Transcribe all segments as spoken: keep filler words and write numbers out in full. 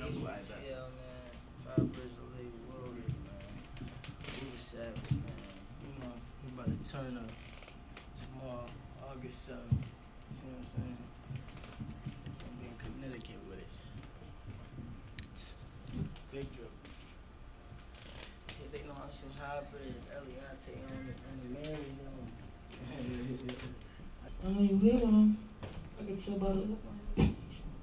Yeah, man. Rappers are really loaded, man. We were savage, man. You know, we about to turn up tomorrow, August seventh. You see what I'm saying? I'm in Connecticut with it. Big drip. Shit, they know I'm some hybrid, Eliante on it, and Mary on it. I know you hear one. I can tell by the look on it.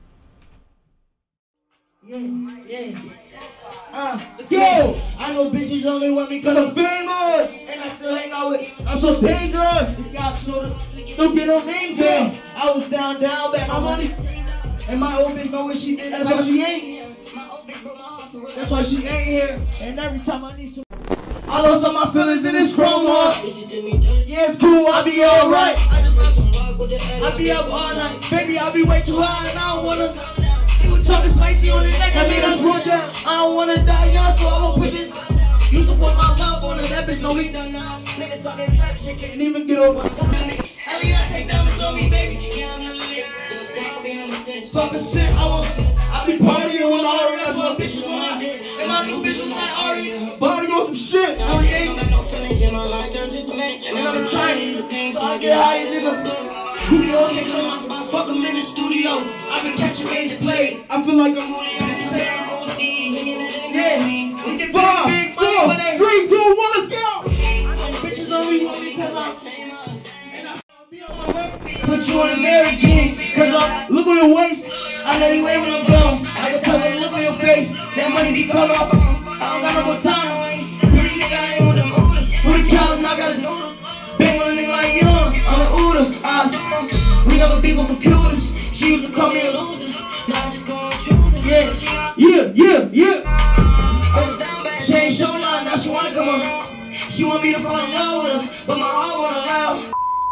Yeah, yeah. Uh, yo, I know bitches only want me cause I'm famous, and I still hang out with, I'm so dangerous. Y'all know the, don't get no names in. I was down, down, back my money. And my old bitch know what she did, that's why she ain't. That's why she ain't here. And every time I need some, I lost all my feelings in this chroma. Yeah, it's cool, I'll be alright. I just I'll be up all night. Baby, I'll be way too high and I don't wanna. You talking spicy on the neck, I made us run down. I don't wanna die young, so I won't put this. You support my love on it, that bitch know we done now. Niggas talking trap shit, can't even get over. Ellie, I take diamonds on me, baby. Yeah, I'm really lit. Fucking shit, I want. I be partying with Ari, that's what bitches want. And my new bitch was like Ari, body on some shit. I ain't no feelings in my heart, turn to cement. And I'm Chinese, so I get high and nigga. Studios can't come out, so I fuck them in the studio. I've been catching major plays. I feel like I'm Moody, I'm say I'm O D. Yeah, we get five, big four, three, two, one, let's go. Bitches only want me cause I'm famous. And I'll be on my way. Put you on the Mary jeans, cause I look on your waist. I know you ain't when I'm gone. I can tell when look on your face. That money be cut off. I don't got no more time to waste. Pretty nigga, I ain't with them oldest. Pretty cows, and I got his noodles. Bang on a nigga like you, I'm an Uda. I, we never beef on computers. She used to call me a loser. Now I just go and choose it. Yeah, yeah, yeah, yeah. She ain't show love, now she wanna come around. She want me to fall in love with her, but my heart won't allow.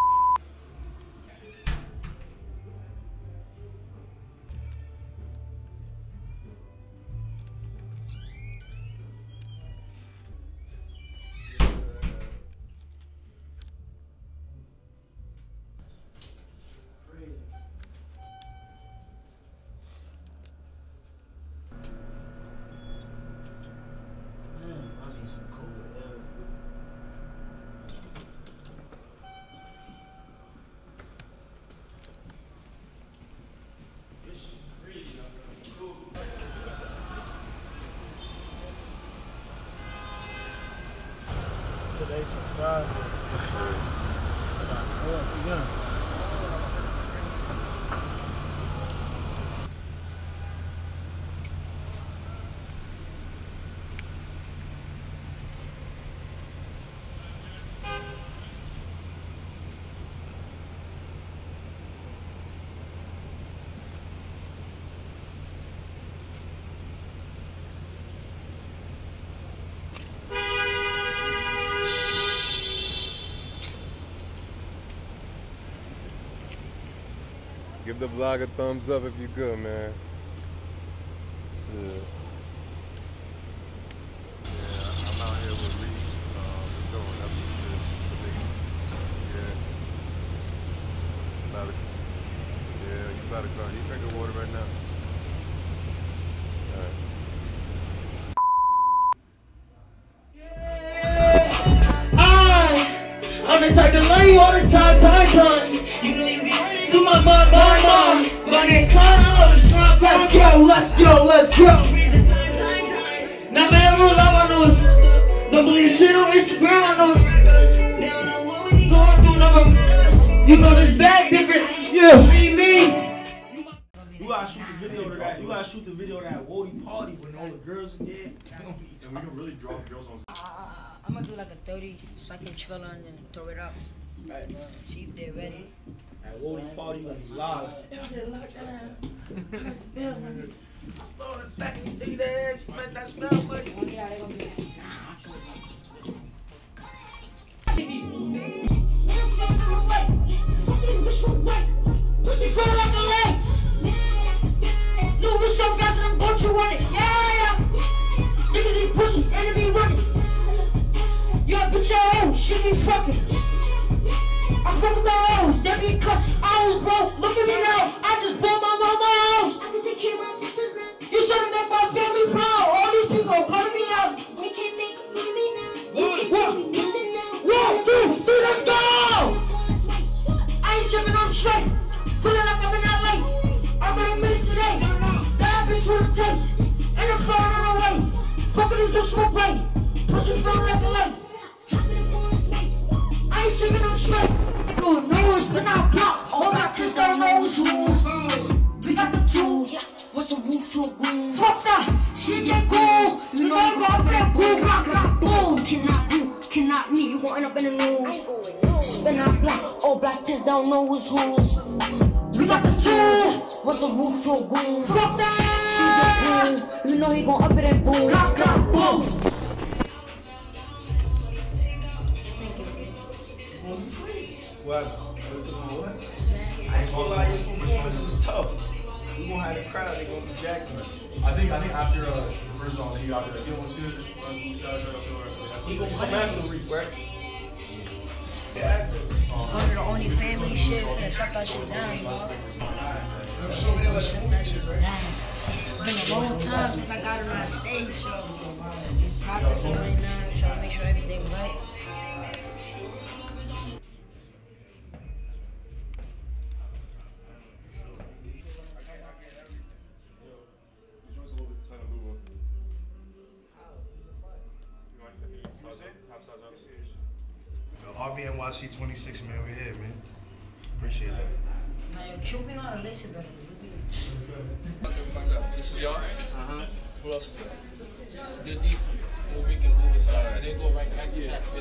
Today's Friday. Oh, yeah. Give the vlog a thumbs up if you good, man. Shit. Yeah, I'm out here with Reed. Um, we're going up to shit. Yeah. About to, yeah, you about to go. You drinking water right now? All right. Yeah. I, I'm the type to love you all the time, time, time. You know you be running through my mind, mind, mind. But I get caught, I love the drop. Let's go, let's go, let's go. Now, man, real love, I know it's messed up. Don't believe shit on Instagram, I know it's reckless. They don't know what we going through, number. You know this bag different. Yeah. See me. You gotta shoot the video to that. You gotta shoot the video to that Woody party when all the girls are there. And we can really draw girls on. Uh, I'm gonna do like a thirty second trailer and then throw it up. Right. See if they're ready. That Woody party gonna be live. Yeah, man. I'm throwing it back and eat that ass. You make that smell, buddy. Oh, yeah, they're gonna be like, pussy feel like a leg. New bitch so fast and I'm going to run it. Yeah, yeah. Niggas eat pussies and they be running. Yo, bitch, your hoe, she be fucking. I'm fucking the hoes, they be cut. I was broke, look at me now. I just bought my mama house. I can take care of my sisters now. You should've met my smoke right. Pussy feel like a light. I ain't tripping, I'm straight. Going nose, but not block. All my tests don't know who's who. We got the two. What's a roof to a goon? Fuck that. Shit get cool. You know you go up in that boom. Rock, rock, boom. Cannot you, cannot me. You gon' end up in the news. Spin that block. All black tests don't know who's who. We got the two. What's a roof to a goon? Fuck that. Shit get cool. You know he gon' up in that boom. Rock, rock, boom. What? What? I ain't gonna lie, your performance is tough. We gonna have the crowd, they gonna be jacking us. I think I think after uh, the first song, he got like, yo, what's good? He gonna come after the week, right? Yeah. Go to the only family shit and shut that shit down, you know? No shit, we don't shut that shit down. It's been a long time since I got on that stage, so practicing right now, trying to make sure everything's right. R V N Y C twenty-six, man, we're here, man. Appreciate that. Now, you're Cuban or a listen better. This is y'all? Uh-huh. Who else is there? Good deep. We'll make it move aside. And then go right back to that.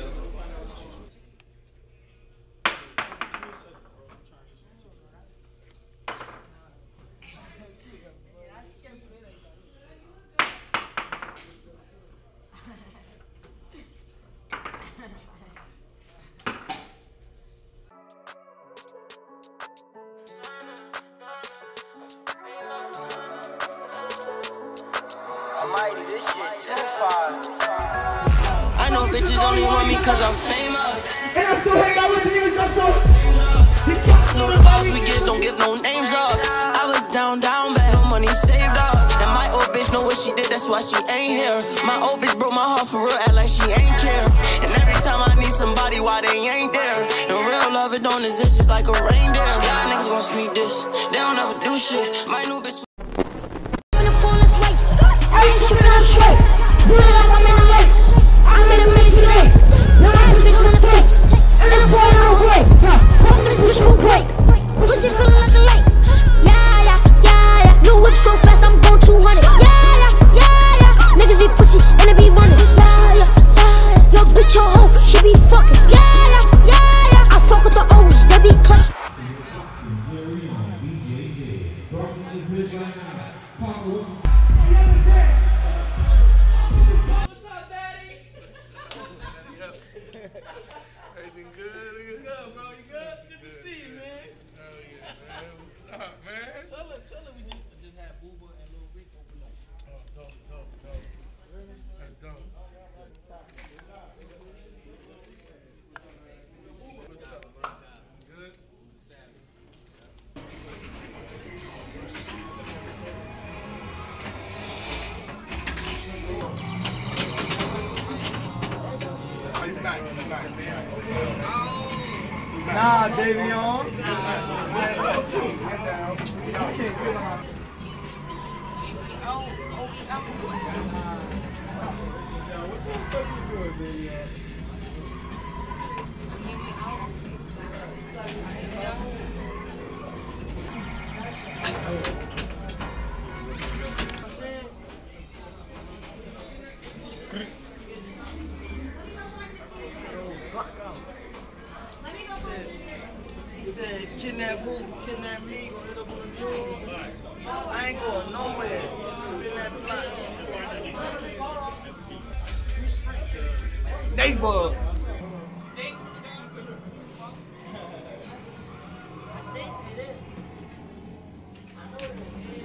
This shit too far. I know bitches only want me cause I'm famous. And I'm so hanging out with you, I'm so know the vibes we give, don't give no names up. I was down, down bad, no money saved up. And my old bitch know what she did, that's why she ain't here. My old bitch broke my heart for real, act like she ain't care. And every time I need somebody, why they ain't there? The real love, it don't exist, it's like a reindeer. Y'all niggas gon' sneak this, they don't ever do shit. My new bitch I ain't trippin', I'm straight. Feel like I'm in the lake. I made a minute today. Bad bitch wanna text. And I'm pouring out her way. Fuck this bitch for break. Pussy feelin' like a lake. Yeah, yeah, yeah, yeah. New whip so fast, I'm going two hundred. Yeah, yeah, yeah, yeah. Niggas be pussy and they be running. Yeah, yeah, yeah, yeah. Yo, bitch, your hoe, she be fucking. Yeah, yeah, yeah, yeah. I fuck with the O's, they be clutch. Everything good? You good, bro? You good? Good to see you, man. Oh, yeah, man. What's up, man? Chillin', chillin'. We just, just had Booba and Lil Reek open up. Oh, dope, dope, dope. That's dope. What's up, bro? Good? Savage. Nah, Davion. Said, kidnap who, kidnap me, go hit up on the doors. I ain't going nowhere. Spin that block. Neighbor. I think it is. I know it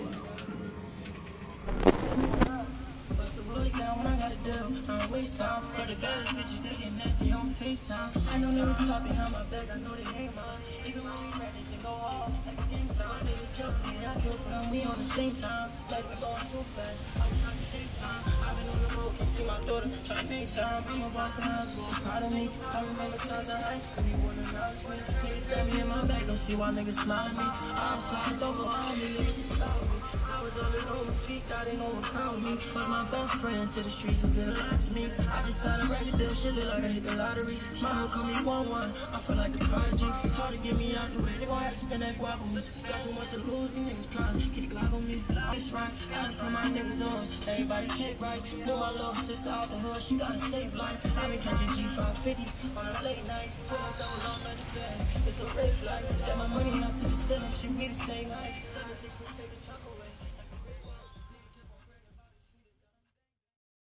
is. Bust the rollie down when I got a deal. I don't waste time. For the baddest bitches, they get nasty on FaceTime. I know they was talk behind my back, I know they ain't mine. Even when we met, they say go hard. Like it's game time. They just kill for me, I kill for them. We on the same time. Like we going so fast. I'm trying the same time. I've been on the road, can see my daughter. Try to make time. I'm a walk around, so proud of me. I remember times in high school, you wouldn't acknowledge me. Niggas stab me in my back, don't see why niggas smile at me. I saw it, don't go on me, niggas just stop me. was all alone with feet, I didn't know what crowd me. Was my best friend to the streets and been a lot to me. I just signed a record deal, shit look like I hit the lottery. My hoe call me one one, I feel like the prodigy. Hard to get me out the way, they gon' have to spend that guap on me. Got too much to lose, these niggas plotting, keep the Glock on me. It's right, I done put my niggas on, everybody kick right. Know my little sister out the hood, she got a safe life. I been catching G five fifties on a late night. Put up double on the bed, it's a red flag. Step my money up to the ceiling, she be the same night. seven six will take a chunk away.